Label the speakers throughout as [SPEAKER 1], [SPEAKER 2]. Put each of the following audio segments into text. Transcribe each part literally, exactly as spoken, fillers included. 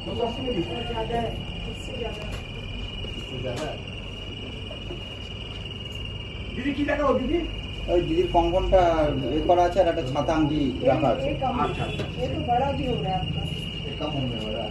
[SPEAKER 1] দিদি কি দেখাবো দিদি?
[SPEAKER 2] ওই দিদির কঙ্কনটা এ করা আছে আর একটা ছাতা আংটি রাখা আছে।
[SPEAKER 1] আচ্ছা
[SPEAKER 3] ये तो बड़ा भी हो रहा है आपका।
[SPEAKER 2] कम हो गया बड़ा।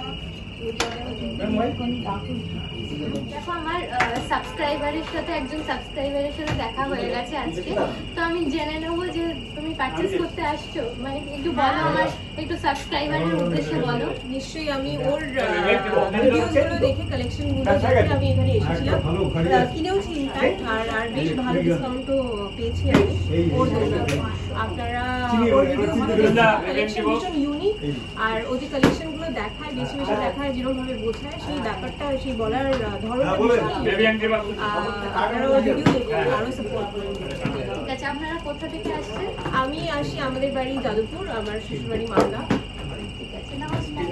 [SPEAKER 4] দেখো আমার সাবস্ক্রাইবারের সাথে একজন সাবস্ক্রাইবারের সাথে দেখা হয়ে গেছে আজকে, তো আমি জেনে নেবো যে তুমি পারচেজ করতে আসছো, মানে একটু বলো আমার একটু সাবস্ক্রাইবারের উদ্দেশ্যে বলো।
[SPEAKER 3] নিশ্চয়ই আমি ওর ভিডিওগুলো দেখে কালেকশনগুলো দেখে আমি এখানে এসেছিলাম, কিনেওছি ইনফ্যাক্ট, আর আর বেশ ভালো ডিসকাউন্টও পেয়েছি আমি ওর দৌলতে। আপনারা ওর ভিডিওগুলো কালেকশন ভীষণ ইউনিক, আর ওদের কালেকশনগুলো দেখায়, বেশি বেশি দেখায়, যেরকমভাবে বোঝায় সেই ব্যাপারটা, সেই বলার ধরনটা আপনারা ওর ভিডিও দেখুন, আরও সাপোর্ট করুন।
[SPEAKER 4] ঠিক আছে, আপনারা কোথা থেকে আসছেন?
[SPEAKER 3] আমি আসি, আমাদের বাড়ি যাদবপুর, আমার শ্বশুরবাড়ি মালদা।
[SPEAKER 4] ঠিক আছে, নমস্কার।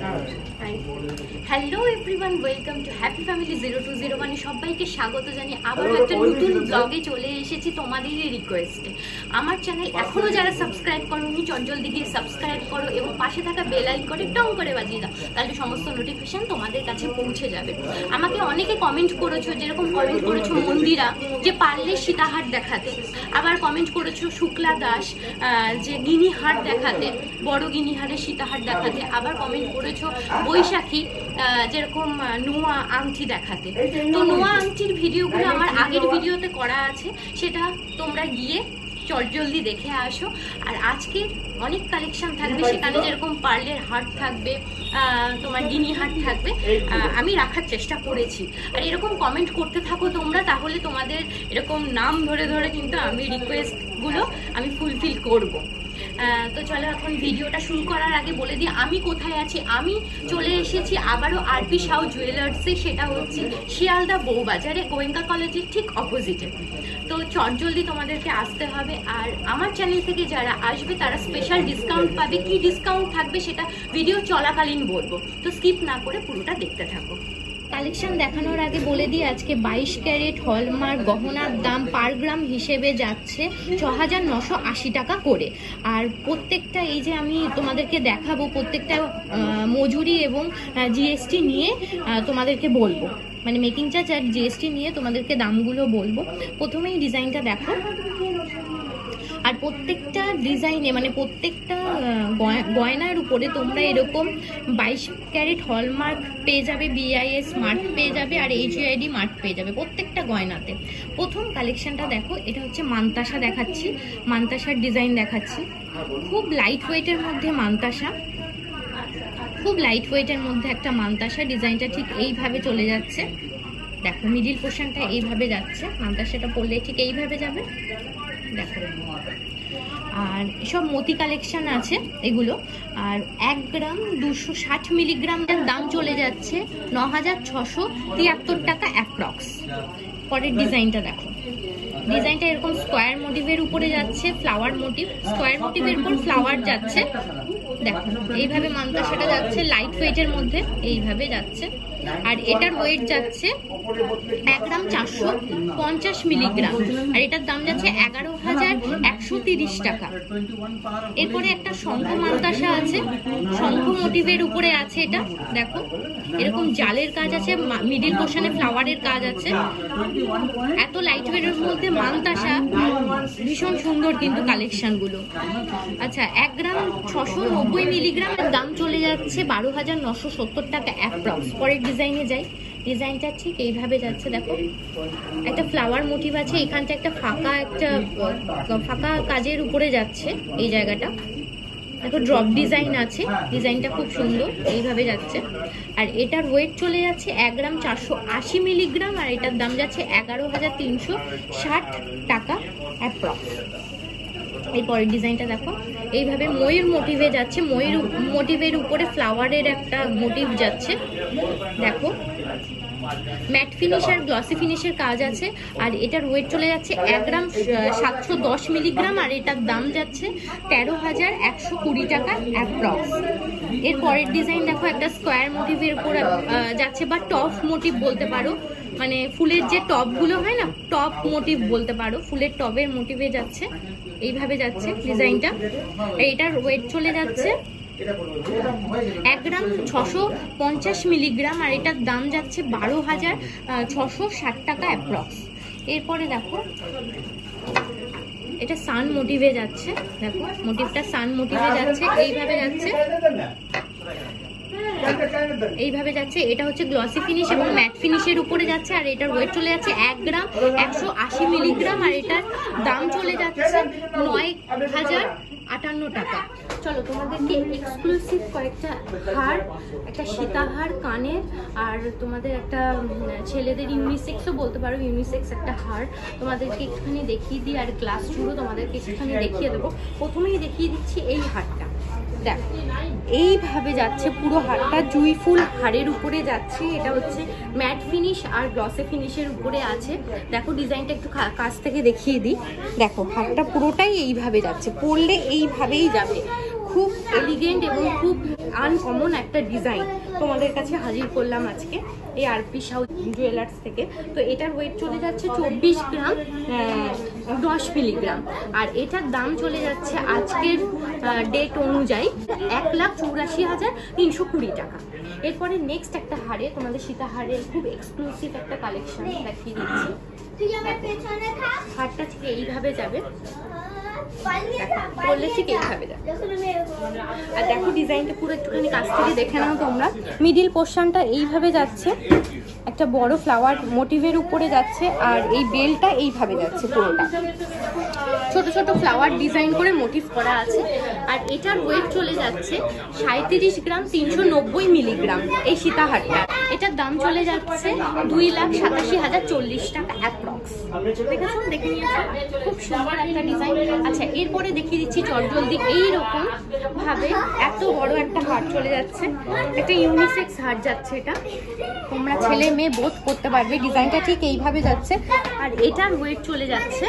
[SPEAKER 4] Hello everyone, welcome to happy family zero two zero one. সবাইকে স্বাগত জানিয়ে আবারও একটা নতুন ব্লগে চলে এসেছি তোমাদেরই রিকোয়েস্টে। আমার চ্যানেল এখনও যারা সাবস্ক্রাইব করোনি চটজলদি গিয়ে সাবস্ক্রাইব করো এবং পাশে থাকা বেল আইকনে টং করে বাজিয়ে দাও, তাহলে সমস্ত নোটিফিকেশন তোমাদের কাছে পৌঁছে যাবে। আমাকে অনেকে কমেন্ট করেছো, যেরকম কমেন্ট করেছো মন্দিরা যে পারলে সীতাহার দেখাতে, আবার কমেন্ট করেছো শুক্লা দাস যে গিনিহার দেখাতে, বড় গিনিহারের সীতাহার দেখাতে, আবার কমেন্ট করেছো বৈশাখী যেরকম নোয়া আংটি দেখাতে। তো নোয়া আংটির ভিডিওগুলো আমার আগের ভিডিওতে করা আছে, সেটা তোমরা গিয়ে চটজলদি দেখে আসো। আর আজকে অনেক কালেকশন থাকবে, সেখানে যেরকম পার্লের হাট থাকবে, তোমার গিনি হাট থাকবে, আমি রাখার চেষ্টা করেছি। আর এরকম কমেন্ট করতে থাকো তোমরা, তাহলে তোমাদের এরকম নাম ধরে ধরে কিন্তু আমি রিকোয়েস্টগুলো আমি ফুলফিল করব। তো চলো এখন ভিডিওটা শুরু করার আগে বলে দিই আমি কোথায় আছি। আমি চলে এসেছি আবারও আরপি সাউ জুয়েলার্সে, সেটা হচ্ছে শিয়ালদা বউবাজারে, গোয়েঙ্কা কলেজের ঠিক অপোজিটে। তো চটজলদি তোমাদেরকে আসতে হবে। আর আমার চ্যানেল থেকে যারা আসবে তারা স্পেশাল ডিসকাউন্ট পাবে, কি ডিসকাউন্ট থাকবে সেটা ভিডিও চলাকালীন বলবো, তো স্কিপ না করে পুরোটা দেখতে থাকো। কালেকশন দেখানোর আগে বলে দিই আজকে বাইশ ক্যারেট হলমার্ক গহনার দাম পার গ্রাম হিসেবে যাচ্ছে ছ হাজার নশো আশি টাকা করে। আর প্রত্যেকটা এই যে আমি তোমাদেরকে দেখাবো প্রত্যেকটা মজুরি এবং জিএসটি নিয়ে তোমাদেরকে বলবো, মানে মেকিং চার্জ আর জিএসটি নিয়ে তোমাদেরকে দামগুলো বলবো। প্রথমেই ডিজাইনটা দেখো, আর প্রত্যেকটা ডিজাইনে মানে প্রত্যেকটা গয়নার উপরে তোমরা এরকম বাইশ ক্যারেট হলমার্ক পেয়ে যাবে, বিআইএস মার্ক পেয়ে যাবে, আর এইচইউআইডি মার্ক পেয়ে যাবে প্রত্যেকটা গয়নাতে। প্রথম কালেকশনটা দেখো, এটা হচ্ছে মান্তাসা দেখাচ্ছি, মান্তাসার ডিজাইন দেখাচ্ছি। খুব লাইট ওয়েটের মধ্যে মান্তাসা, খুব লাইট ওয়েটের মধ্যে একটা মান্তাসা। ডিজাইনটা ঠিক এইভাবে চলে যাচ্ছে, দেখো মিডিল পোর্শনটা এইভাবে যাচ্ছে, মান্তাসাটা পরলে ঠিক এইভাবে যাবে, দেখো। আর সব মতি কালেকশন আছে এগুলো। আর এক গ্রাম দুশো ষাট মিলিগ্রামের দাম চলে যাচ্ছে ন হাজার ছশো তিয়াত্তর টাকা অ্যাপ্রক্স। পরের ডিজাইনটা দেখো, ডিজাইনটা এরকম স্কোয়ার মোটিভের উপরে যাচ্ছে, ফ্লাওয়ার মোটিভ, স্কোয়ার মোটিভের উপর ফ্লাওয়ার যাচ্ছে, দেখো এইভাবে মান্তাসাটা যাচ্ছে লাইট ওয়েটের মধ্যে, এইভাবে যাচ্ছে। আর এটার ওয়েট যাচ্ছে এক গ্রাম চারশো পঞ্চাশ মিলিগ্রাম, আর এটার দাম যাচ্ছে এগারো হাজার একশো তিরিশ টাকা। এরপরে একটা শঙ্খ মান্তাসা আছে, শঙ্খ মোটিভের উপরে আছে, এটা দেখো এরকম জালের কাজ আছে, মিডিল পোর্শনে ফ্লাওয়ারের কাজ আছে। এত লাইট ওয়েটের মধ্যে মান্তাসা ভীষণ সুন্দর কিন্তু কালেকশনগুলো। আচ্ছা, এক গ্রাম ছশো নব্বই মিলিগ্রামের দাম চলে যাচ্ছে বারো হাজার নশো সত্তর টাকা অ্যাপ্রক্স। পরের ডিজাইনে যাই, ডিজাইনটা ঠিক এইভাবে যাচ্ছে, দেখো একটা ফ্লাওয়ার মোটিভ আছে, এখানটা একটা ফাঁকা একটা ফাঁকা কাজের উপরে যাচ্ছে এই জায়গাটা, দেখো ড্রপ ডিজাইন আছে, ডিজাইনটা খুব সুন্দর, এইভাবে যাচ্ছে। আর এটার ওয়েট চলে যাচ্ছে এক গ্রাম চারশো আশি মিলিগ্রাম, আর এটার দাম যাচ্ছে এগারো হাজার তিনশো ষাট টাকা অ্যাপ্রক্স। এই পরের ডিজাইনটা দেখো, এইভাবে ময়ূর মোটিভে যাচ্ছে, ময়ূর মোটিভের উপরে ফ্লাওয়ারের একটা মোটিভ যাচ্ছে, দেখো ম্যাট ফিনিশ আর গ্লসি ফিনিশের কাজ আছে। আর এটার ওয়েট চলে যাচ্ছে এক গ্রাম সাতশো দশ মিলিগ্রাম, আর এটার দাম যাচ্ছে তেরো হাজার একশো কুড়ি টাকা অ্যাপ্রক্স। এর পরের ডিজাইন দেখো, একটা স্কোয়ার মোটিভের উপর যাচ্ছে, বা টপ মোটিভ বলতে পারো, মানে ফুলের যে টপগুলো হয় না, টপ মোটিভ বলতে পারো, ফুলের টবের মোটিভে যাচ্ছে, এইভাবে যাচ্ছে ডিজাইনটা। এইটার ওয়েট চলে যাচ্ছে এক গ্রাম ছশো পঞ্চাশ মিলিগ্রাম, আর এটার দাম যাচ্ছে বারো হাজার ছশো ষাট টাকা অ্যাপ্রক্স। এরপরে দেখো এটা সান মোটিভে যাচ্ছে, দেখো মোটিভটা সান মোটিভে যাচ্ছে, এইভাবে যাচ্ছে এইভাবে যাচ্ছে। এটা হচ্ছে গ্লসি ফিনিশ এবং ম্যাট ফিনিশের উপরে যাচ্ছে, আর এটার ওয়েট চলে যাচ্ছে এক গ্রাম একশো আশি মিলিগ্রাম, আর এটার দাম চলে যাচ্ছে নয় হাজার আটান্ন টাকা। চলো তোমাদেরকে এক্সক্লুসিভ কয়েকটা হার, একটা সীতাহার কানের, আর তোমাদের একটা ছেলেদের ইউনিসেক্সও বলতে পারো, ইউনিসেক্স একটা হার তোমাদেরকে একটুখানি দেখিয়ে দিই, আর গ্লাস চুড়ো তোমাদেরকে একটুখানি দেখিয়ে দেবো। প্রথমেই দেখিয়ে দিচ্ছি এই হারটা, দেখো এইভাবে যাচ্ছে পুরো হারটা, জুই ফুল হারের উপরে যাচ্ছে। এটা হচ্ছে ম্যাট ফিনিশ আর গ্লসে ফিনিশের উপরে আছে। দেখো ডিজাইনটা একটু কাছ থেকে দেখিয়ে দিই, দেখো হারটা পুরোটাই এইভাবে যাচ্ছে, পরলে এইভাবেই যাবে। খুব এলিগেন্ট এবং খুব আনকমন একটা ডিজাইন তোমাদের কাছে হাজির করলাম আজকে এই আরপি সাউথ জুয়েলার্স থেকে। তো এটার ওয়েট চলে যাচ্ছে চব্বিশ গ্রাম দশ মিলিগ্রাম, আর এটার দাম চলে যাচ্ছে আজকের ডেট অনুযায়ী এক লাখ চৌরাশি হাজার তিনশো কুড়ি টাকা। এরপরে নেক্সট একটা হারে, তোমাদের সীতাহারের খুব এক্সক্লুসিভ একটা কালেকশন দেখিয়ে দিচ্ছি। হারটা ঠিক এইভাবে যাবে, বললে ঠিক এইভাবে যাবে। আর দেখো ডিজাইনটা পুরো একটুখানি কাছ থেকে দেখে নাও তোমরা। মিডিল পোর্শনটা এইভাবে যাচ্ছে, একটা বড় ফ্লাওয়ার মোটিভের উপরে যাচ্ছে, আর এই বেলটা এইভাবে যাচ্ছে পুরোটা, ছোট ছোট ফ্লাওয়ার ডিজাইন করে মোটিভ করা আছে। আর এটার ওয়েট চলে যাচ্ছে সাঁত্রিশ গ্রাম তিনশো নব্বই মিলিগ্রাম এই সীতাহারটা। এটার দাম চলে যাচ্ছে দুই লাখ সাতাশি হাজার চল্লিশ টাকা অ্যাপ্রক্স। দেখেছো, দেখে নিয়েছো, খুব সুন্দর একটা ডিজাইন। আচ্ছা এরপরে দেখিয়ে দিচ্ছি চটজলদি। এইরকম ভাবে এত বড় একটা হার চলে যাচ্ছে, একটা ইউনিসেক্স হার যাচ্ছে, এটা তোমরা ছেলে মেয়ে বোধ করতে পারবে। ডিজাইনটা ঠিক এইভাবে যাচ্ছে, আর এটার ওয়েট চলে যাচ্ছে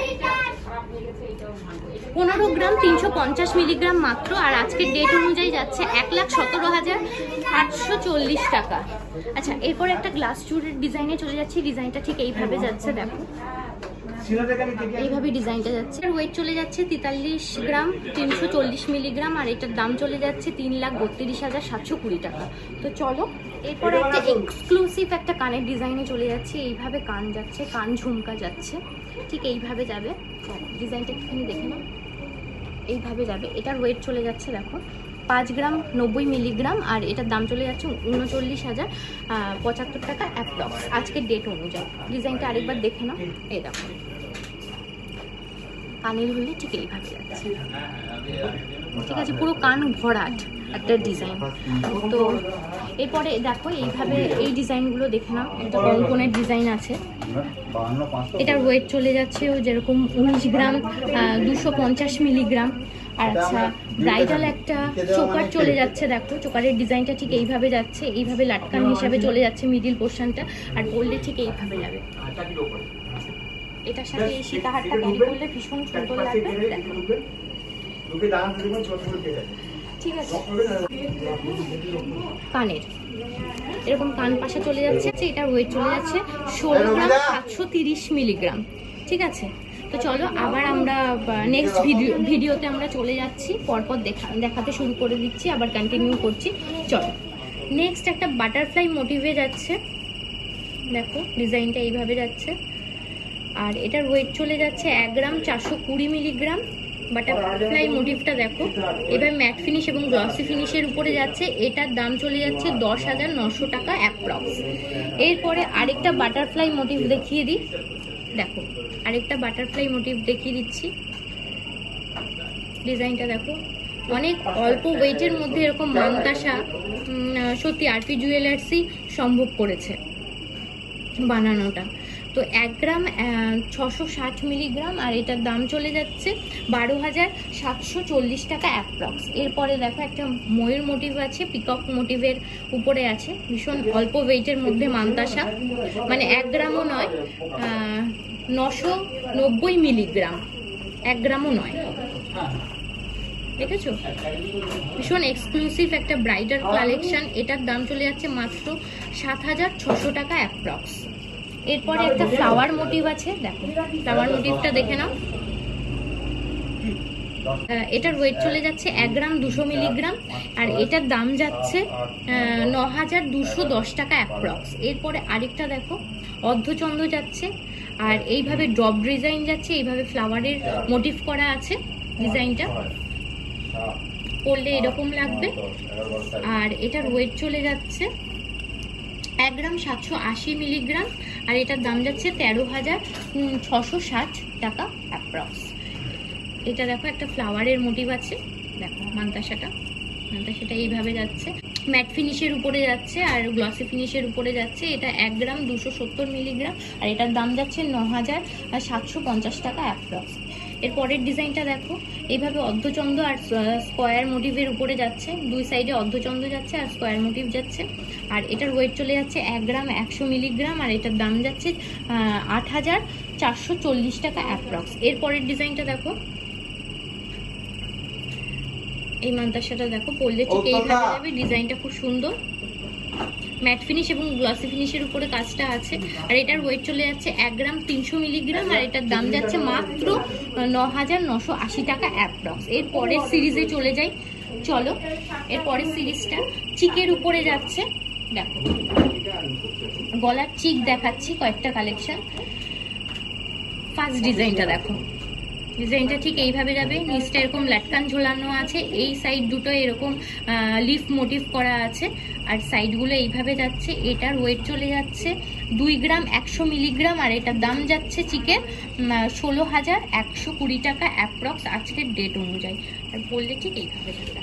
[SPEAKER 4] পনেরো গ্রাম তিনশো পঞ্চাশ মিলিগ্রাম মাত্র, আর আজকের ডেট অনুযায়ী যাচ্ছে এক লাখ সতেরো হাজার আটশো চল্লিশ টাকা। আচ্ছা এরপরে একটা গ্লাস চুড়ের ডিজাইনে চলে যাচ্ছি। ডিজাইনটা ঠিক এইভাবে যাচ্ছে, দেখো এইভাবে ডিজাইনটা যাচ্ছে। ওয়েট চলে যাচ্ছে তেতাল্লিশ গ্রাম তিনশো চল্লিশ মিলিগ্রাম, আর এটার দাম চলে যাচ্ছে তিন লাখ বত্রিশ হাজার সাতশো কুড়ি টাকা। তো চলো এরপরে একটা এক্সক্লুসিভ একটা কানের ডিজাইনে চলে যাচ্ছে। এইভাবে কান যাচ্ছে, কান ঝুমকা যাচ্ছে, ঠিক এইভাবে যাবে। ডিজাইনটা একটুখানি দেখে নাও, এইভাবে যাবে। এটার ওয়েট চলে যাচ্ছে দেখো পাঁচ গ্রাম নব্বই মিলিগ্রাম, আর এটার দাম চলে যাচ্ছে উনচল্লিশ হাজার পঁচাত্তর টাকা অ্যাপ্রক্স আজকের ডেট অনুযায়ী। ডিজাইনটা আরেকবার দেখে নাও, এই দেখো কানের হলে ঠিক এইভাবে যাচ্ছে, ঠিক আছে, পুরো কান ভরাট একটা ডিজাইন। তো এরপরে দেখো এইভাবে এই ডিজাইনগুলো দেখে নাও, একটা কঙ্কনের ডিজাইন আছে। এটার ওয়েট চলে যাচ্ছে যেরকম উনিশ গ্রাম দুশো পঞ্চাশ মিলিগ্রাম। আর আচ্ছা ব্রাইডাল একটা চোকার চলে যাচ্ছে, দেখো চোকারের ডিজাইনটা ঠিক এইভাবে যাচ্ছে, এইভাবে লাটকান হিসাবে চলে যাচ্ছে মিডিল পোর্শনটা, আর বললে ঠিক এইভাবে যাবে। এটার সাথে এই সীতাহারটা ক্যারি করলে ভীষণ সুন্দর লাগবে, দেখো ঠিক আছে। কানের এরকম কান পাশা চলে যাচ্ছে, এটার ওয়েট চলে যাচ্ছে ষোলো গ্রাম সাতশো তিরিশ মিলিগ্রাম, ঠিক আছে। তো চলো আবার আমরা নেক্সট ভিডিও ভিডিওতে আমরা চলে যাচ্ছি, পরপর দেখা দেখাতে শুরু করে দিচ্ছি, আবার কন্টিনিউ করছি। চলো নেক্সট একটা বাটারফ্লাই মোটিভে যাচ্ছে, দেখো ডিজাইনটা এইভাবে যাচ্ছে, আর এটার ওয়েট চলে যাচ্ছে এক গ্রাম চারশো কুড়ি মিলিগ্রাম। বাটারফ্লাই মোটিভটা দেখো এবার ম্যাট ফিনিশ এবং গ্লসি ফিনিশের উপরে যাচ্ছে। এটার দাম চলে যাচ্ছে দশ হাজার নশো টাকা অ্যাপ্রক্স। এরপরে আরেকটা বাটারফ্লাই মোটিভ দেখিয়ে দিই, দেখো আরেকটা বাটারফ্লাই মোটিভ দেখিয়ে দিচ্ছি। ডিজাইনটা দেখো অনেক অল্প ওয়েটের মধ্যে এরকম মানতাসা সত্যি আরপি জুয়েলার্সই সম্ভব করেছে বানানোটা। তো এক গ্রাম ছশো ষাট মিলিগ্রাম, আর এটার দাম চলে যাচ্ছে বারো হাজার সাতশো চল্লিশ টাকা অ্যাপ্রক্স। এরপরে দেখো একটা ময়ূর মোটিভ আছে, পিকক মোটিভের উপরে আছে, ভীষণ অল্প ওয়েটের মধ্যে মানতাসা, মানে এক গ্রামও নয়, নশো নব্বই মিলিগ্রাম, এক গ্রামও নয়, দেখেছো ভীষণ এক্সক্লুসিভ একটা ব্রাইডাল কালেকশন। এটার দাম চলে যাচ্ছে মাত্র সাত হাজার ছশো টাকা অ্যাপ্রক্স। এরপরে একটা ফ্লাওয়ার মোটিভ আছে, দেখো ফ্লাওয়ার মোটিভটা দেখে নাও, এটার ওয়েট চলে যাচ্ছে এক গ্রাম দুশো মিলিগ্রাম, আর এটার দাম যাচ্ছে ন হাজার দুশো দশ টাকা অ্যাপ্রক্স। এরপরে আরেকটা দেখো অর্ধচন্দ্র যাচ্ছে, আর এইভাবে ড্রপ ডিজাইন যাচ্ছে, এইভাবে ফ্লাওয়ারের মোটিভ করা আছে। ডিজাইনটা পরলে এরকম লাগবে। আর এটার ওয়েট চলে যাচ্ছে এক গ্রাম সাতশো আশি মিলিগ্রাম, আর এটার দাম যাচ্ছে তেরো হাজার ছশো ষাট টাকা অ্যাপ্রক্স। এটা দেখো একটা ফ্লাওয়ারের মোটিভ আছে, দেখো মান্তাসাটা মান্তাসাটা এইভাবে যাচ্ছে, ম্যাট ফিনিশের উপরে যাচ্ছে আর গ্লসি ফিনিশের উপরে যাচ্ছে। এটা এক গ্রাম দুশো সত্তর মিলিগ্রাম, আর এটার দাম যাচ্ছে ন হাজার সাতশো পঞ্চাশ টাকা অ্যাপ্রক্স। এর পরের ডিজাইনটা দেখো, এইভাবে অর্ধচন্দ্র আর স্কোয়ার মোটিভের উপরে যাচ্ছে, দুই সাইডে অর্ধচন্দ্র যাচ্ছে আর স্কোয়ার মোটিভ যাচ্ছে। আর এটার ওয়েট চলে যাচ্ছে এক গ্রাম একশো মিলিগ্রাম, আর এটার দাম যাচ্ছে আট হাজার চারশো চল্লিশ টাকা অ্যাপ্রক্স। এর পরের ডিজাইনটা দেখো, এই মান্তাসাটা দেখো পরলে ঠিক এইভাবে যাবে। ডিজাইনটা খুব সুন্দর, ম্যাট ফিনিশ এবং গ্লসি ফিনিশের উপরে কাজটা আছে। আর এটার ওয়েট চলে যাচ্ছে এক গ্রাম তিনশো মিলিগ্রাম, আর এটার দাম যাচ্ছে মাত্র ন হাজার নশো আশি টাকা অ্যাপ্রক্স। এর পরের সিরিজে চলে যাই, চলো। এর পরের সিরিজটা চিকের উপরে যাচ্ছে, দেখো গলার চিক দেখাচ্ছি কয়েকটা কালেকশন। ফার্স্ট ডিজাইনটা দেখো, ডিজাইনটা ঠিক এইভাবে যাবে, নিচটা এরকম লাটকান ঝোলানো আছে, এই সাইড দুটো এরকম লিফ মোটিভ করা আছে, আর সাইডগুলো এইভাবে যাচ্ছে। এটার ওয়েট চলে যাচ্ছে দুই গ্রাম একশো মিলিগ্রাম, আর এটার দাম যাচ্ছে চিকেন ষোলো হাজার একশো কুড়ি টাকা অ্যাপ্রক্স আজকের ডেট অনুযায়ী। আর বললে ঠিক এইভাবে যাবে।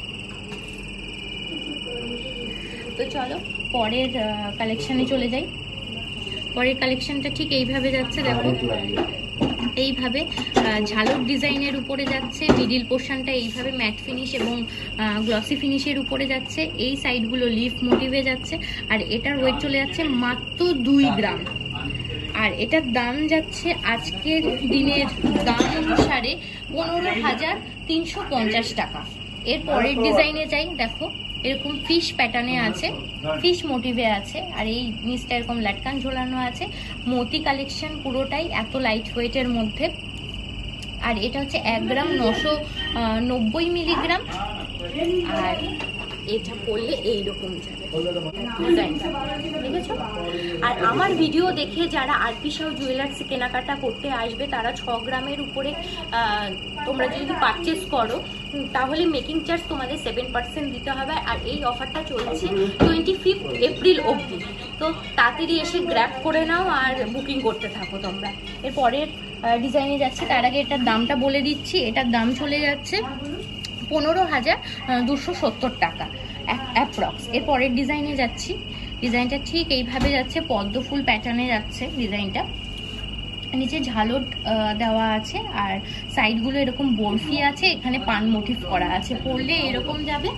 [SPEAKER 4] তো চলো পরের কালেকশানে চলে যাই। পরের কালেকশনটা ঠিক এইভাবে যাচ্ছে, দেখো এইভাবে ঝালর ডিজাইনের উপরে যাচ্ছে, মিডিল পোর্শনটা এইভাবে ম্যাট ফিনিশ এবং গ্লসি ফিনিশের উপরে যাচ্ছে, এই সাইডগুলো লিফ মোটিভে যাচ্ছে। আর এটার ওয়েট চলে যাচ্ছে মাত্র দুই গ্রাম, আর এটার দাম যাচ্ছে আজকের দিনের দাম অনুসারে পনেরো হাজার তিনশো পঞ্চাশ টাকা। এর পরের ডিজাইনে যাই, দেখো এরকম ফিশ প্যাটার্নে আছে, ফিশ মোটিভে আছে, আর এই নিচটা এরকম লাটকান ঝোলানো আছে। মতি কালেকশন পুরোটাই এত লাইট ওয়েটের মধ্যে। আর এটা হচ্ছে এক গ্রাম নশো নব্বই মিলিগ্রাম, আর এটা পড়লে এইরকম যাবে ডিজাইনটা, দেখেছো? আর আমার ভিডিও দেখে যারা আরপি সাউ জুয়েলার্স কেনাকাটা করতে আসবে তারা ছ গ্রামের উপরে তোমরা যদি পারচেস করো তাহলে মেকিং চার্জ তোমাদের সেভেন পার্সেন্ট দিতে হবে। আর এই অফারটা চলছে টোয়েন্টি ফিফথ এপ্রিল অবধি, তো তাড়াতাড়ি এসে গ্র্যাব করে নাও আর বুকিং করতে থাকো তোমরা। এর পরের ডিজাইনে যাচ্ছে, তার আগে এটার দামটা বলে দিচ্ছি। এটার দাম চলে যাচ্ছে পনেরো হাজার দুশো সত্তর টাকা অ্যাপ্রক্স। এর পরের ডিজাইনে যাচ্ছি, ডিজাইনটা ঠিক এইভাবে যাচ্ছে, পদ্ম ফুল প্যাটার্নে যাচ্ছে ডিজাইনটা, নিচে ঝালর দেওয়া আছে আর সাইডগুলো এরকম বরফি আছে, এখানে পান মোটিভ করা আছে, পরলে এরকম যাবে।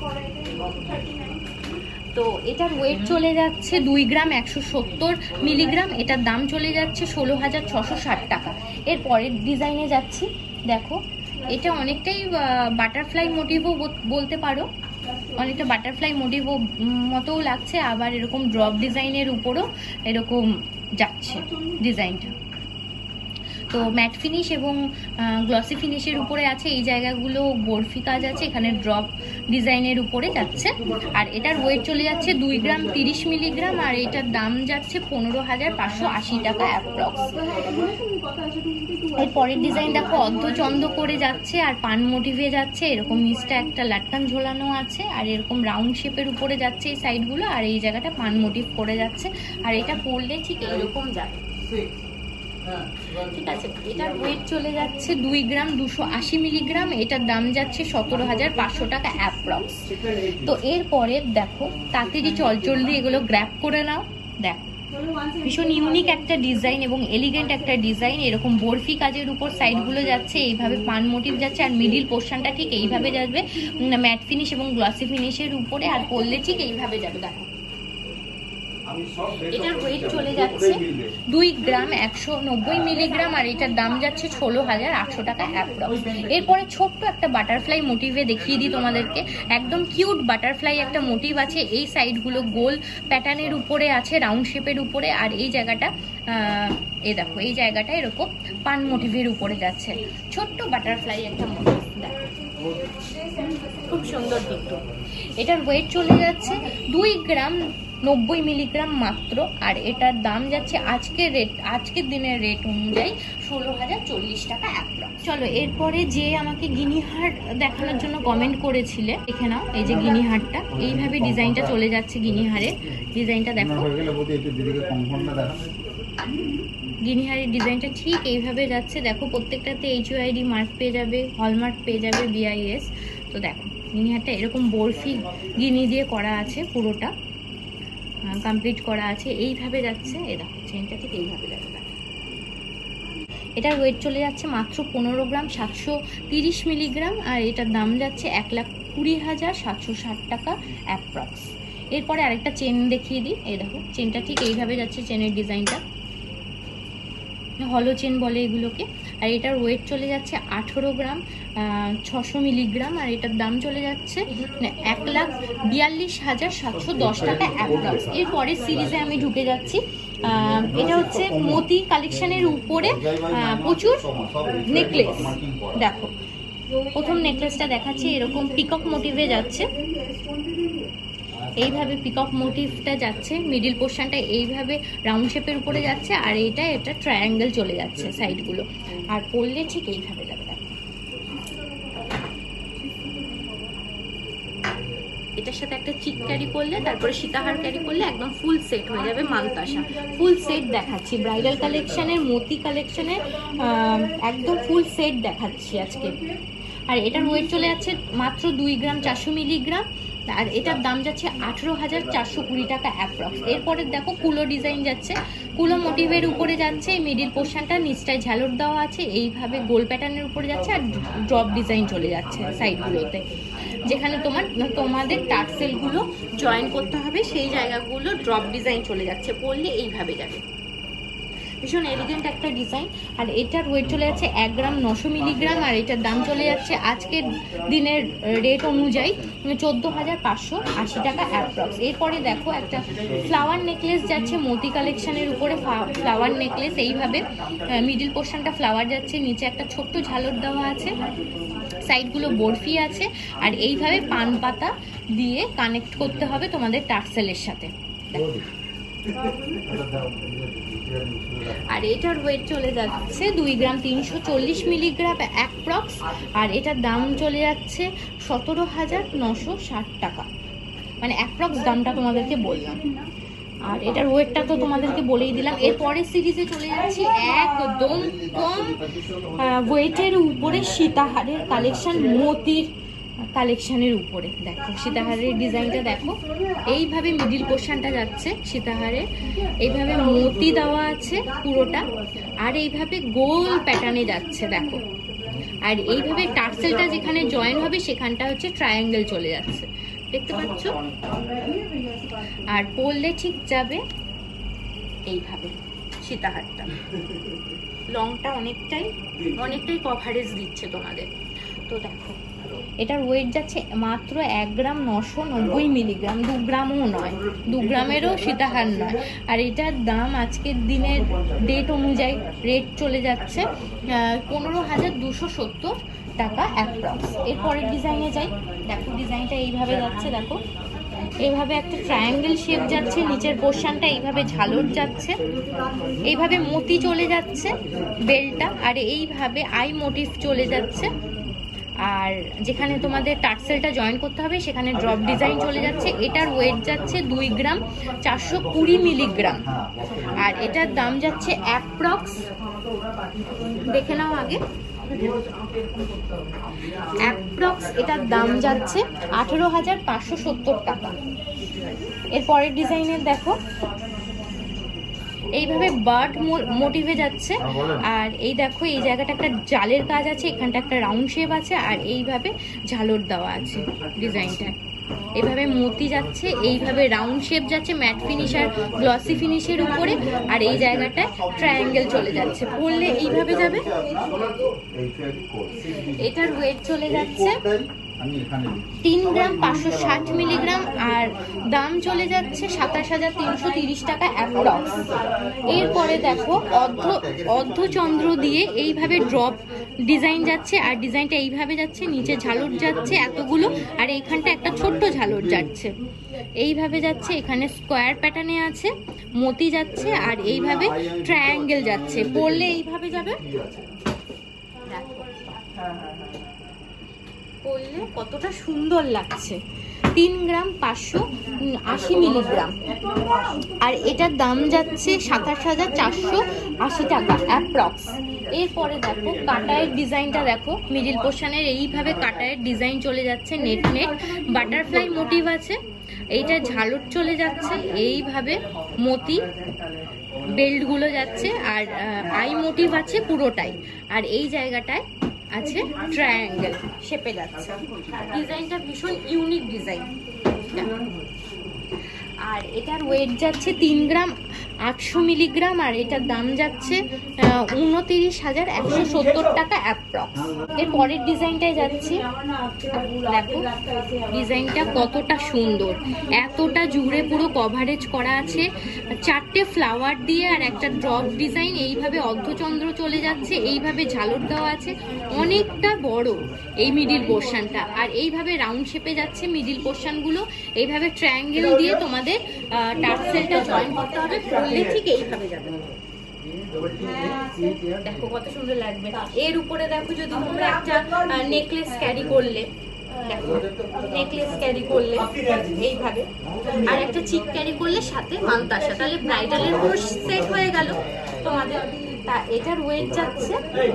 [SPEAKER 4] তো এটার ওয়েট চলে যাচ্ছে দুই গ্রাম একশো সত্তর মিলিগ্রাম, এটার দাম চলে যাচ্ছে ষোলো হাজার ছশো ষাট টাকা। এর পরের ডিজাইনে যাচ্ছি, দেখো এটা অনেকটাই বাটারফ্লাই মোটিভও বলতে পারো, অনেকটা বাটারফ্লাই মোটিভ মতোও লাগছে, আবার এরকম ড্রপ ডিজাইনের উপরও এরকম যাচ্ছে ডিজাইনটা। তো ম্যাট ফিনিশ এবং গ্লসি ফিনিশের উপরে আছে, এই জায়গাগুলো বরফি কাজ আছে, এখানে ড্রপ ডিজাইনের উপরে যাচ্ছে। আর এটার ওয়েট চলে যাচ্ছে দুই গ্রাম তিরিশ মিলিগ্রাম, আর এটার দাম যাচ্ছে পনেরো হাজার পাঁচশো আশি টাকা অ্যাপ্রক্স। এর পরের ডিজাইন দেখো অর্ধচন্দ্র করে যাচ্ছে আর পান মোটিভে যাচ্ছে, এরকম নিচটা একটা লাটকান ঝোলানো আছে, আর এরকম রাউন্ড শেপের উপরে যাচ্ছে এই সাইডগুলো, আর এই জায়গাটা পান মোটিভ করে যাচ্ছে। আর এটা পরলে ঠিক এইরকম যাবে, ঠিক আছে? এটার ওয়েট চলে যাচ্ছে দুই গ্রাম দুশো আশি মিলিগ্রাম, এটার দাম যাচ্ছে সতেরো হাজার পাঁচশো টাকা অ্যাপ্রক্স। তো এরপরে দেখো তাড়াতাড়ি চলচলদি এগুলো গ্র্যাব করে নাও, দেখো ভীষণ ইউনিক একটা ডিজাইন এবং এলিগেন্ট একটা ডিজাইন, এরকম বরফি কাজের উপর সাইডগুলো যাচ্ছে, এইভাবে পান মোটিভ যাচ্ছে, আর মিডিল পোর্শনটা ঠিক এইভাবে যাবে ম্যাট ফিনিশ এবং গ্লসি ফিনিশের উপরে, আর পরলে ঠিক এইভাবে যাবে। দেখো এটার ওয়েট চলে যাচ্ছে দুই গ্রাম একশো নব্বই মিলিগ্রাম, আর এটার দাম যাচ্ছে ষোলো হাজার আটশো টাকা অ্যাপ্রক্স। এরপরে ছোট্ট একটা বাটারফ্লাই মোটিভে দেখিয়ে দিই তোমাদেরকে, একদম কিউট বাটারফ্লাই একটা মোটিভ আছে, এই সাইডগুলো গোল প্যাটার্নের উপরে আছে, রাউন্ড শেপের উপরে, আর এই জায়গাটা এই দেখো এই জায়গাটা এরকম পান মোটিভের উপরে যাচ্ছে, ছোট্ট বাটারফ্লাই একটা মোটিভ। দেখো খুব সুন্দর কিন্তু। এটার ওয়েট চলে যাচ্ছে দুই গ্রাম নব্বই মিলিগ্রাম মাত্র, আর এটার দাম যাচ্ছে আজকের রেট আজকের দিনের রেট অনুযায়ী ষোলো হাজার চল্লিশ টাকা অ্যাপ্রক্স। চলো এরপরে যে আমাকে গিনিহার দেখানোর জন্য কমেন্ট করেছিলে, দেখে নাও এই যে গিনিহারটা, এইভাবে ডিজাইনটা চলে যাচ্ছে। গিনিহারের ডিজাইনটা দেখো, গিনিহারের ডিজাইনটা ঠিক এইভাবে যাচ্ছে। দেখো প্রত্যেকটাতে এইচইউআইডি মার্ক পেয়ে যাবে, হলমার্ক পেয়ে যাবে, বিআইএস। তো দেখো গিনিহারটা এরকম বরফি গিনি দিয়ে করা আছে, পুরোটা কমপ্লিট করা আছে, এইভাবে যাচ্ছে। এ দেখো চেনটা ঠিক এইভাবে যাচ্ছে। এটার ওয়েট চলে যাচ্ছে মাত্র পনেরো গ্রাম সাতশো তিরিশ মিলিগ্রাম, আর এটার দাম যাচ্ছে এক লাখ কুড়ি হাজার সাতশো ষাট টাকা অ্যাপ্রক্স। এরপরে আরেকটা চেন দেখিয়ে দিই। এই দেখো চেনটা ঠিক এইভাবে যাচ্ছে, চেনের ডিজাইনটা হলো চেন বলে এগুলোকে। আর এটার ওয়েট চলে যাচ্ছে আঠেরো গ্রাম ছশো মিলিগ্রাম, আর এটার দাম চলে যাচ্ছে এক লাখ বিয়াল্লিশ হাজার সাতশো দশ টাকা অ্যাপ্রক্স। এরপরের সিরিজে আমি ঢুকে যাচ্ছি। এটা হচ্ছে মতি কালেকশনের উপরে প্রচুর নেকলেস। দেখো প্রথম নেকলেসটা দেখাচ্ছি, এরকম পিকক মোটিভে যাচ্ছে, এইভাবে পিকক মোটিভটা যাচ্ছে, মিডিল পোর্শনটা এইভাবে রাউন্ড শেপের উপরে যাচ্ছে, আর এইটা এটা ট্রায়াঙ্গেল চলে যাচ্ছে সাইডগুলো, আর পরলে ঠিক এইভাবে যাবে। এটার সাথে একটা চিক ক্যারি করলে, তারপরে সীতাহার ক্যারি করলে একদম ফুল সেট হয়ে যাবে। মালতাসা ফুল সেট দেখাচ্ছি, ব্রাইডাল কালেকশনের, মতি কালেকশনের একদম ফুল সেট দেখাচ্ছি আজকে। আর এটার ওয়েট চলে যাচ্ছে মাত্র দুই গ্রাম চারশো মিলিগ্রাম, আর এটার দাম যাচ্ছে আঠেরো হাজার চারশো কুড়ি টাকা অ্যাপ্রক্স। এরপরে দেখো কুলো ডিজাইন যাচ্ছে, কুলো মোটিভের উপরে যাচ্ছে, এই মিডিল পোর্শনটা নিচটায় ঝালর দেওয়া আছে, এইভাবে গোল প্যাটার্নের উপরে যাচ্ছে, আর ড্রপ ডিজাইন চলে যাচ্ছে সাইডগুলোতে, যেখানে তোমার তোমাদের টার্সেলগুলো জয়েন করতে হবে সেই জায়গাগুলো ড্রপ ডিজাইন চলে যাচ্ছে, পরলে এইভাবে যাবে। ভীষণ এলিগেন্ট একটা ডিজাইন। আর এটার ওয়েট চলে যাচ্ছে এক গ্রাম নশো মিলিগ্রাম, আর এটার দাম চলে যাচ্ছে আজকের দিনের রেট অনুযায়ী চোদ্দ হাজার পাঁচশো আশি টাকা অ্যাপ্রক্স। এরপরে দেখো একটা ফ্লাওয়ার নেকলেস যাচ্ছে মতি কালেকশনের উপরে, ফ্লাওয়ার নেকলেস এইভাবে মিডিল পোর্শনটা ফ্লাওয়ার যাচ্ছে, নিচে একটা ছোট্ট ঝালর দেওয়া আছে, সাইডগুলো বরফি আছে, আর এইভাবে পান পাতা দিয়ে কানেক্ট করতে হবে তোমাদের টার্সেলের সাথে। আর এটার ওয়েট চলে যাচ্ছে দুই গ্রাম তিনশো চল্লিশ মিলিগ্রাম অ্যাপ্রক্স, আর এটার দাম চলে যাচ্ছে সতেরো হাজার নশো ষাট টাকা, মানে অ্যাপ্রক্স দামটা তোমাদেরকে বললাম। আর এটার ওয়েটটা তো তোমাদেরকে বলেই দিলাম। এরপরের সিরিজে চলে যাচ্ছি একদম কম ওয়েটের উপরে সীতাহারের কালেকশন, মতির কালেকশনের উপরে। দেখো সীতাহারের ডিজাইনটা দেখো, এইভাবে মিডিল পোর্শনটা যাচ্ছে সীতাহারে, এইভাবে মতি দেওয়া আছে পুরোটা, আর এইভাবে গোল প্যাটার্নে যাচ্ছে দেখো, আর এইভাবে টার্সেলটা যেখানে জয়েন হবে সেখানটা হচ্ছে ট্রায়াঙ্গেল চলে যাচ্ছে, দেখতে পাচ্ছ। আর পরলে ঠিক যাবে এইভাবে সীতাহারটা, লংটা অনেকটাই অনেকটাই কভারেজ দিচ্ছে তোমাদের। তো দেখো এটার ওয়েট যাচ্ছে মাত্র এক গ্রাম নশো নব্বই মিলিগ্রাম, দু গ্রামও নয়, দু গ্রামেরও সীতাহার নয়। আর এটার দাম আজকের দিনের ডেট অনুযায়ী রেট চলে যাচ্ছে পনেরো হাজার দুশো সত্তর টাকা অ্যাপ্রক্স। এরপরের ডিজাইনে যাই। দেখো ডিজাইনটা এইভাবে যাচ্ছে, দেখো এইভাবে একটা ট্রায়াঙ্গেল শেপ যাচ্ছে, নিচের পোর্শনটা এইভাবে ঝালর যাচ্ছে, এইভাবে মতি চলে যাচ্ছে বেলটা, আর এইভাবে আই মোটিভ চলে যাচ্ছে, আর যেখানে তোমাদের টার্সেলটা জয়েন করতে হবে সেখানে ড্রপ ডিজাইন চলে যাচ্ছে। এটার ওয়েট যাচ্ছে দুই গ্রাম চারশো কুড়ি মিলিগ্রাম, আর এটার দাম যাচ্ছে অ্যাপ্রক্স, দেখে নাও আগে, অ্যাপ্রক্স এটার দাম যাচ্ছে আঠেরো হাজার পাঁচশো সত্তর টাকা। এর পরের ডিজাইনের দেখো এইভাবে বার্ড মোটিভে যাচ্ছে, আর এই দেখো এই জায়গাটা একটা জালের কাজ আছে, এখানটা একটা রাউন্ড শেপ আছে, আর এইভাবে ঝালর দেওয়া আছে ডিজাইনটা, এইভাবে মতি যাচ্ছে, এইভাবে রাউন্ড শেপ যাচ্ছে ম্যাট ফিনিশ আর গ্লসি ফিনিশের উপরে, আর এই জায়গাটায় ট্রায়াঙ্গেল চলে যাচ্ছে, পরলে এইভাবে যাবে। এটার ওয়েট চলে যাচ্ছে
[SPEAKER 2] আমি এখানে
[SPEAKER 4] তিন গ্রাম পাঁচশো ষাট মিলিগ্রাম, আর দাম চলে যাচ্ছে সাতাশ হাজার তিনশো তিরিশ টাকা অ্যাপ্রক্স। এরপরে দেখো অর্ধ অর্ধচন্দ্র দিয়ে এইভাবে ড্রপ ডিজাইন যাচ্ছে, আর ডিজাইনটা এইভাবে যাচ্ছে, নিচে ঝালর যাচ্ছে এতগুলো, আর এইখানটা একটা ছোট্ট ঝালর যাচ্ছে, এইভাবে যাচ্ছে। এখানে স্কোয়ার প্যাটার্নে আছে, মতি যাচ্ছে, আর এইভাবে ট্রায়াঙ্গেল যাচ্ছে। পরলে এইভাবে যাবে, দেখো পরলে কতটা সুন্দর লাগছে। তিন গ্রাম পাঁচশো আশি মিলিগ্রাম, আর এটার দাম যাচ্ছে সাতাশ হাজার চারশো আশি টাকা অ্যাপ্রক্স। এরপরে দেখো কাটায়ের ডিজাইনটা দেখো, মিডিল পোর্শনের এইভাবে কাটায়ের ডিজাইন চলে যাচ্ছে, নেট নেট বাটারফ্লাই মোটিভ আছে, এইটা ঝালর চলে যাচ্ছে, এইভাবে মতি বেল্টগুলো যাচ্ছে, আর আই মোটিভ আছে পুরোটাই, আর এই জায়গাটায় আছে ট্রায়াঙ্গেল শেপে যাচ্ছে। ডিজাইনটা ভীষণ ইউনিক ডিজাইন। আর এটার ওয়েট যাচ্ছে তিন গ্রাম আটশো মিলিগ্রাম, আর এটার দাম যাচ্ছে উনতিরিশ হাজার একশো সত্তর টাকা অ্যাপ্রক্স। এর পরের ডিজাইনটায় যাচ্ছি, দেখো ডিজাইনটা কতটা সুন্দর, এতটা জুড়ে পুরো কভারেজ করা আছে, চারটে ফ্লাওয়ার দিয়ে আর একটা ড্রপ ডিজাইন, এইভাবে অর্ধচন্দ্র চলে যাচ্ছে, এইভাবে ঝালর দেওয়া আছে, অনেকটা বড় এই মিডিল পোর্শনটা, আর এইভাবে রাউন্ড শেপে যাচ্ছে মিডিল পোর্শনগুলো, এইভাবে ট্রায়াঙ্গেল দিয়ে তোমাদের টার্সেলটা জয়েন করতে হবে, পরলে ঠিক এইভাবে যাবে। দেখো কত সুন্দর লাগবে। এর উপরে দেখো যদি তোমরা একটা নেকলেস ক্যারি করলে, দেখো নেকলেস ক্যারি করলে এইভাবে, আর একটা চিক ক্যারি করলে সাথে মানতাসা, তাহলে ব্রাইডালের পুরো সেট হয়ে গেল তোমাদের। তা এটার ওয়েট যাচ্ছে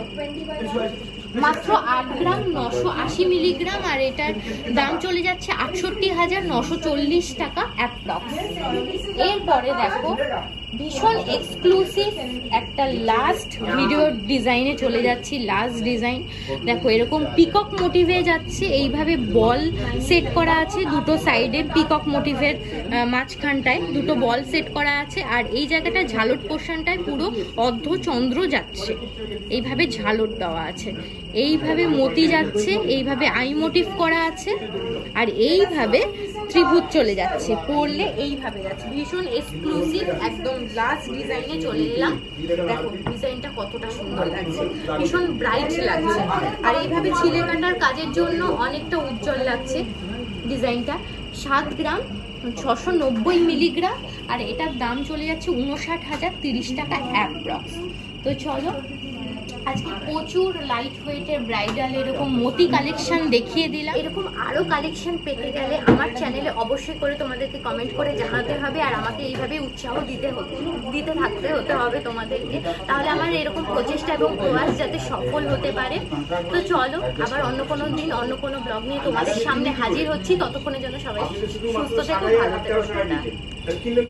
[SPEAKER 4] মাত্র আট গ্রাম নশো আশি মিলিগ্রাম, আর এটার দাম চলে যাচ্ছে আটষট্টি হাজার নশো চল্লিশ টাকা অ্যাপ্রক্স। এরপরে দেখো ভীষণ এক্সক্লুসিভ একটা লাস্ট ভিডিও ডিজাইনে চলে যাচ্ছি। লাস্ট ডিজাইন দেখো এরকম পিকক মোটিভে যাচ্ছে, এইভাবে বল সেট করা আছে দুটো সাইডে, পিকক মোটিভের মাঝখানটায় দুটো বল সেট করা আছে, আর এই জায়গাটা ঝালট পোর্শনটায় পুরো অর্ধচন্দ্র যাচ্ছে, এইভাবে ঝালট দেওয়া আছে, এইভাবে মতি যাচ্ছে, এইভাবে আই মোটিভ করা আছে, আর এইভাবে ত্রিভুজ চলে যাচ্ছে, পরলে এইভাবে যাচ্ছে। ভীষণ এক্সক্লুসিভ একদম লাস্ট ডিজাইনে চলে এলাম। দেখো ডিজাইনটা কতটা সুন্দর লাগছে, ভীষণ ব্রাইট লাগছে, আর এইভাবে ছিলে কাটার কাজের জন্য অনেকটা উজ্জ্বল লাগছে ডিজাইনটা। সাত গ্রাম ছশো নব্বই মিলিগ্রাম, আর এটার দাম চলে যাচ্ছে উনষাট হাজার তিরিশ টাকা অ্যাপ্রক্স। তো চলো আজকে প্রচুর লাইট ওয়েটের ব্রাইডাল এরকম মতি কালেকশন দেখিয়ে দিলাম। এরকম আরো কালেকশন পেতে গেলে আমার চ্যানেলে অবশ্যই করে তোমাদেরকে কমেন্ট করে জানাতে হবে, আর আমাকে এইভাবে উৎসাহ দিতে হতে দিতে থাকতে হতে হবে তোমাদেরকে, তাহলে আমার এরকম প্রচেষ্টা এবং প্রয়াস যাতে সফল হতে পারে। তো চলো আবার অন্য কোনো দিন অন্য কোনো ব্লগ নিয়ে তোমাদের সামনে হাজির হচ্ছি, ততক্ষণের জন্য সবাই সুস্থ থেকো, ভালো থেকো।